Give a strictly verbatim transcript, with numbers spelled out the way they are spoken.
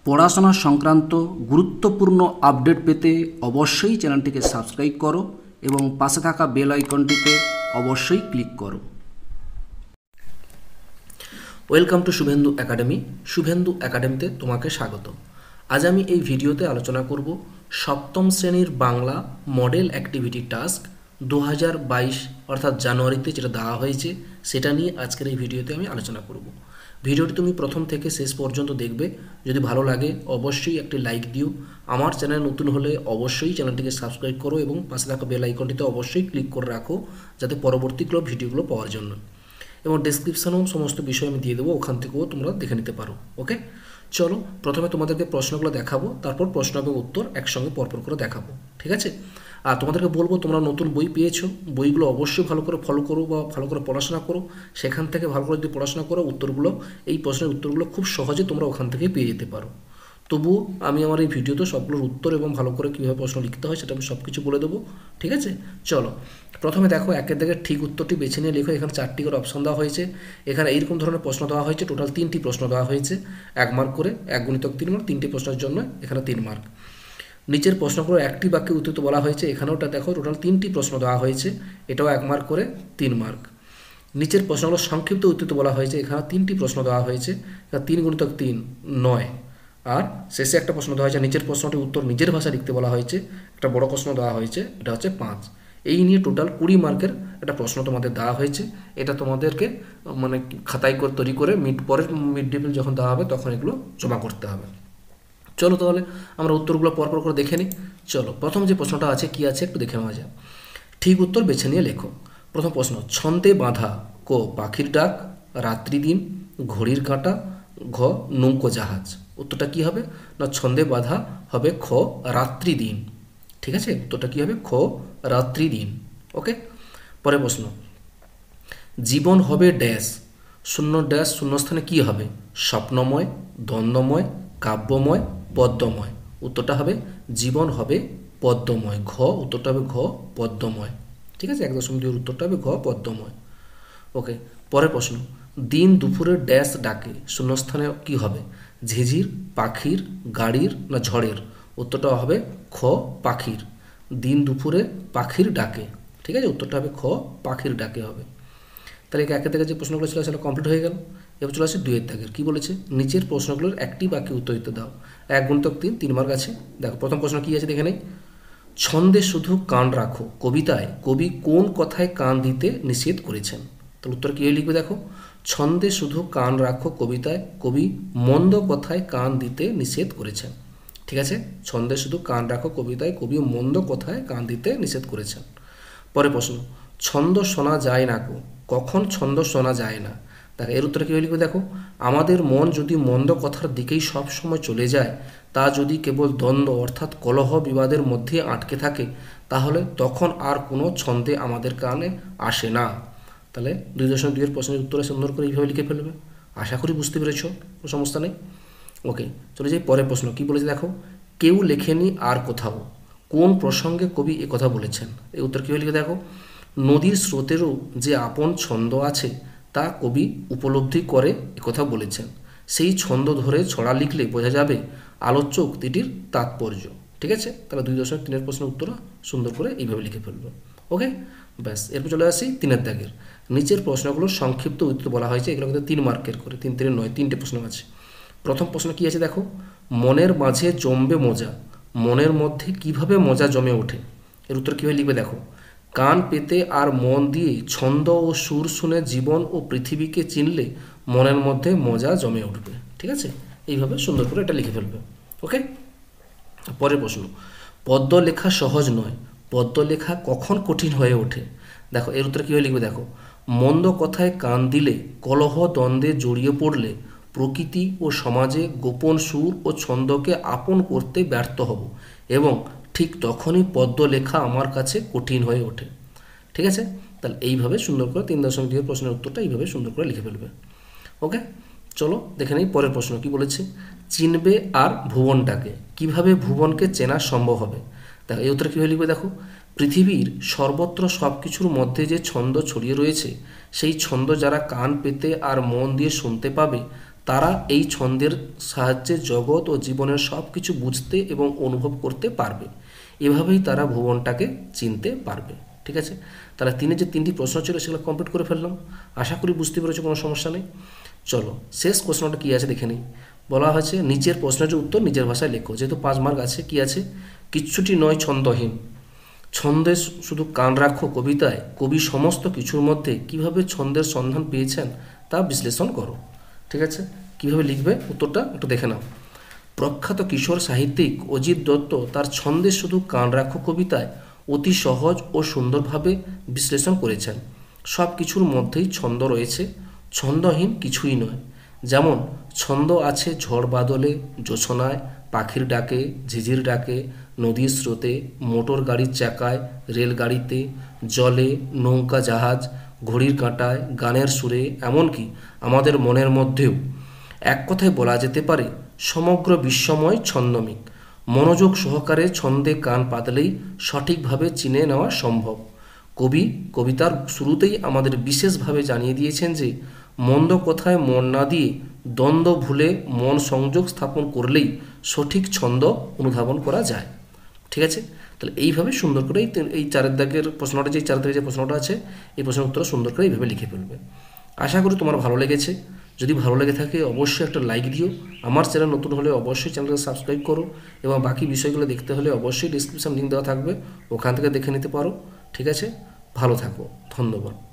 পড়াশোনা সংক্রান্ত গুরুত্বপূর্ণ আপডেট পেতে অবশ্যই চ্যানেলটিকে সাবস্ক্রাইব করো এবং পাশে থাকা বেল আইকনটিতে অবশ্যই ক্লিক করো। Welcome to Shuvendu academy. Shuvendu একাডেমিতে তোমাকে স্বাগত। আজ আমি এই ভিডিওতে আলোচনা করব সপ্তম শ্রেণীর বাংলা মডেল অ্যাক্টিভিটি টাস্ক দু হাজার বাইশ অর্থাৎ জানুয়ারিতে যেটা দেওয়া হয়েছে সেটা নিয়ে আজকের এই ভিডিওতে আমি আলোচনা করব। ভিডিওটি তুমি প্রথম থেকে শেষ পর্যন্ত দেখবে। যদি ভালো লাগে অবশ্যই একটি লাইক দিও। আমার চ্যানেল নতুন হলে অবশ্যই চ্যানেলটিকে সাবস্ক্রাইব করো এবং পাশে থাকা বেল আইকনটিতে অবশ্যই ক্লিক করে রাখো যাতে পরবর্তীগুলো ভিডিওগুলো পাওয়ার জন্য। এবং ডেসক্রিপশনেও সমস্ত বিষয় আমি দিয়ে দেবো, ওখান থেকেও তোমরা দেখে নিতে পারো। ওকে, চলো প্রথমে তোমাদেরকে প্রশ্নগুলো দেখাবো, তারপর প্রশ্ন এবং উত্তর একসঙ্গে পরপর করে দেখাবো, ঠিক আছে? আর তোমাদেরকে বলবো তোমরা নতুন বই পেয়েছো, বইগুলো অবশ্যই ভালো করে ফলো করো বা ভালো করে পড়াশোনা করো। সেখান থেকে ভালো করে যদি পড়াশোনা করো উত্তরগুলো, এই প্রশ্নের উত্তরগুলো খুব সহজে তোমরা ওখান থেকে পেয়ে যেতে পারো। তবুও আমি আমার এই ভিডিওতে সবগুলোর উত্তর এবং ভালো করে কীভাবে প্রশ্ন লিখতে হয় সেটা আমি সব কিছু বলে দেবো, ঠিক আছে? চলো প্রথমে দেখো, একের দিকে ঠিক উত্তরটি বেছে নিয়ে লেখো। এখানে চারটি করে অপশন দেওয়া হয়েছে। এখানে এইরকম ধরনের প্রশ্ন দেওয়া হয়েছে, টোটাল তিনটি প্রশ্ন দেওয়া হয়েছে, এক মার্ক করে, এক গুণিতক তিন মার্ক, তিনটি প্রশ্নের জন্য এখানে তিন মার্ক। নিচের প্রশ্নগুলো একটি বাক্যে উত্তর বলা হয়েছে, এখানেওটা দেখো টোটাল তিনটি প্রশ্ন দেওয়া হয়েছে, এটাও এক মার্ক করে, তিন মার্ক। নিচের প্রশ্নগুলো সংক্ষিপ্ত উত্তর বলা হয়েছে, এখানে তিনটি প্রশ্ন দেওয়া হয়েছে, তিন গুণিতক তিন নয়। আর শেষে একটা প্রশ্ন দেওয়া হয়েছে, নিচের প্রশ্নটি উত্তর নিজের ভাষা লিখতে বলা হয়েছে, একটা বড় প্রশ্ন দেওয়া হয়েছে, এটা হচ্ছে পাঁচ। এই নিয়ে টোটাল কুড়ি মার্কের একটা প্রশ্ন তোমাদের দেওয়া হয়েছে। এটা তোমাদেরকে মানে খাতায় করে তৈরি করে মিড পরের মিড ডে মিল যখন দেওয়া হবে তখন এগুলো জমা করতে হবে। চলো তাহলে আমরা উত্তরগুলো পরপর করে দেখে নিই। চলো প্রথম যে প্রশ্নটা আছে কি আছে একটু দেখে নেওয়া যায়। ঠিক উত্তর বেছে নিয়ে লেখো। প্রথম প্রশ্ন, ছন্দে বাঁধা ক পাখির ডাক, রাত্রি দিন, ঘড়ির কাঁটা, ঘ নৌকো জাহাজ। উত্তরটা কি হবে না, ছন্দে বাঁধা হবে খ রাত্রি দিন, ঠিক আছে? উত্তরটা কি হবে খ রাত্রি দিন। ওকে, পরের প্রশ্ন, জীবন হবে ড্যাশ, শূন্য ড্যাশ শূন্যস্থানে কি হবে, স্বপ্নময়, দ্বন্দ্বময়, কাব্যময়, পদ্মময়। উত্তরটা হবে জীবন হবে পদ্মময়, ঘ উত্তরটা হবে ঘ পদ্মময়, ঠিক আছে? এক দশমিক দুই উত্তরটা হবে ঘ পদ্মময়। ওকে, পরের প্রশ্ন, দিন দুপুরে ড্যাশ ডাকে, শূন্যস্থানে কি হবে, ঝিঝির, পাখির, গাড়ির না ঝড়ের। উত্তরটা হবে খ পাখির, দিন দুপুরে পাখির ডাকে, ঠিক আছে? উত্তরটা হবে খ পাখির ডাকে হবে। তাহলে একে থেকে যে প্রশ্নগুলো ছিল সেটা কমপ্লিট হয়ে গেল। এবার চলে আসে দুইয়ের দাগের। কী বলেছে, নিচের প্রশ্নগুলোর একটি বাক্যে উত্তর দিতে দাও। এক গুণিতক তিন, তিন মার্ক আছে। দেখো প্রথম প্রশ্ন কী আছে দেখে নেই। ছন্দে শুধু কান রাখো কবিতায় কবি কোন কথায় কান দিতে নিষেধ করেছেন। তাহলে উত্তর কী লিখবে দেখো, ছন্দে শুধু কান রাখো কবিতায় কবি মন্দ কথায় কান দিতে নিষেধ করেছেন, ঠিক আছে? ছন্দে শুধু কান রাখো কবিতায় কবি মন্দ কথায় কান দিতে নিষেধ করেছেন। পরে প্রশ্ন, ছন্দ শোনা যায় না কো, কখন ছন্দ শোনা যায় না। দেখো এর উত্তরে কী লিখবে দেখো, আমাদের মন যদি মন্দ কথার দিকেই সব সময় চলে যায়, তা যদি কেবল দ্বন্দ্ব অর্থাৎ কলহ বিবাদের মধ্যে আটকে থাকে, তাহলে তখন আর কোনো ছন্দে আমাদের কানে আসে না। তাহলে দুই দশমিক দুইয়ের প্রশ্নের উত্তরে সুন্দর করে এইভাবে লিখে ফেলবে। আশা করি বুঝতে পেরেছো, কোনো সমস্যা নেই। ওকে, চলে যাই পরের প্রশ্ন। কী বলেছে দেখো, কেউ লেখেনি আর কোথাও, কোন প্রসঙ্গে কবি এ কথা বলেছেন। এই উত্তর কী লিখে দেখো, নদীর স্রোতেরও যে আপন ছন্দ আছে তা কবি উপলব্ধি করে একথা বলেছেন। সেই ছন্দ ধরে ছড়া লিখলে বোঝা যাবে আলোচ্য উক্তিটির তাৎপর্য, ঠিক আছে? তাহলে দুই দশমিক তিনের প্রশ্নের উত্তর সুন্দর করে এইভাবে লিখে ফেলবো। ওকে, ব্যাস। এরপর চলে আসি তিনের দাগের। নিচের প্রশ্নগুলোর সংক্ষিপ্ত উত্তর বলা হয়েছে, এগুলো কিন্তু তিন মার্কের করে, তিন তিনে নয়, তিনটে প্রশ্ন আছে। প্রথম প্রশ্ন কী আছে দেখো, মনের মাঝে জমবে মজা, মনের মধ্যে কিভাবে মজা জমে ওঠে। এর উত্তর কীভাবে লিখবে দেখো, কান পেতে আর মন দিয়ে ছন্দ ও সুর শুনে জীবন ও পৃথিবীকে চিনলে মনের মধ্যে মজা জমে উঠবে, ঠিক আছে? এইভাবে সুন্দর করে এটা লিখে ফেলবে। ওকে, পরের প্রশ্ন, পদ্য লেখা সহজ নয়, পদ্য লেখা কখন কঠিন হয়ে ওঠে। দেখো এর উত্তরে কীভাবে লিখবে দেখো, মন্দ কথায় কান দিলে, কলহ দ্বন্দ্বে জড়িয়ে পড়লে প্রকৃতি ও সমাজে গোপন সুর ও ছন্দকে আপন করতে ব্যর্থ হব এবং ঠিক তখনই পদ্য লেখা আমার কাছে কঠিন হয়ে ওঠে, ঠিক আছে? তাহলে এইভাবে সুন্দর করে তিন দশমিক দুই প্রশ্নের উত্তরটা এইভাবে সুন্দর করে লিখে ফেলবে। ওকে, চলো দেখে নেই পরের প্রশ্ন কি বলেছে। চিনবে আর ভুবনটাকে, কিভাবে ভুবনকে চেনা সম্ভব হবে। দেখো এই উত্তরে কীভাবে লিখবে দেখো, পৃথিবীর সর্বত্র সব কিছুর মধ্যে যে ছন্দ ছড়িয়ে রয়েছে, সেই ছন্দ যারা কান পেতে আর মন দিয়ে শুনতে পাবে, তারা এই ছন্দের সাহায্যে জগৎ ও জীবনের সব কিছু বুঝতে এবং অনুভব করতে পারবে। এভাবেই তারা ভুবনটাকে চিনতে পারবে। ঠিক আছে, তাহলে তিনি যে তিনটি প্রশ্ন ছিল সেগুলো কমপ্লিট করে ফেললাম। আশা করি বুঝতে পেরেছো, কোনো সমস্যা নেই। চলো শেষ প্রশ্নটা কী আছে দেখে নিই। বলা হয়েছে নিচের প্রশ্নের উত্তর নিজের ভাষায় লেখো। যেহেতু পাঁচ মার্ক আছে, কি আছে, কিচ্ছুটি নয় ছন্দহীন। ছন্দে শুধু কান রাখো কবিতায় কবি সমস্ত কিছুর মধ্যে কিভাবে ছন্দের সন্ধান পেয়েছেন তা বিশ্লেষণ করো। ঠিক আছে, কিভাবে লিখবে উত্তরটা একটু দেখে নাও। প্রখ্যাত কিশোর সাহিত্যিক অজিত দত্ত তার ছন্দে শুধু কান রাখো কবিতায় অতি সহজ ও সুন্দরভাবে বিশ্লেষণ করেছেন। সব কিছুর মধ্যেই ছন্দ রয়েছে, ছন্দহীন কিছুই নয়। যেমন ছন্দ আছে ঝড় বাদলে, জোছনায়, পাখির ডাকে, ঝিঝির ডাকে, নদীর স্রোতে, মোটর গাড়ির চাকায়, রেলগাড়িতে, জলে, নৌকা জাহাজ, ঘড়ির কাঁটায়, গানের সুরে, এমনকি আমাদের মনের মধ্যেও। এক কথায় বলা যেতে পারে সমগ্র বিশ্বময় ছন্দমিক। মনোযোগ সহকারে ছন্দে কান পাতলেই সঠিকভাবে চিনে নেওয়া সম্ভব। কবি কবিতার শুরুতেই আমাদের বিশেষভাবে জানিয়ে দিয়েছেন যে মন্দ কথায় মন না দিয়ে দ্বন্দ্ব ভুলে মন সংযোগ স্থাপন করলেই সঠিক ছন্দ অনুধাবন করা যায়। ঠিক আছে, তাহলে এইভাবে সুন্দর করে এই চারের দাগের প্রশ্নটা, যে চার দাগের যে প্রশ্নটা আছে এই প্রশ্নের উত্তর সুন্দর করে এইভাবে লিখে ফেলবে। আশা করি তোমার ভালো লেগেছে। যদি ভালো লেগে থাকে অবশ্যই একটা লাইক দিও। আমার চ্যানেল নতুন হলে অবশ্যই চ্যানেলকে সাবস্ক্রাইব করো, এবং বাকি বিষয়গুলো দেখতে হলে অবশ্যই ডিসক্রিপশন লিঙ্ক দেওয়া থাকবে, ওখান থেকে দেখে নিতে পারো। ঠিক আছে, ভালো থাকো, ধন্যবাদ।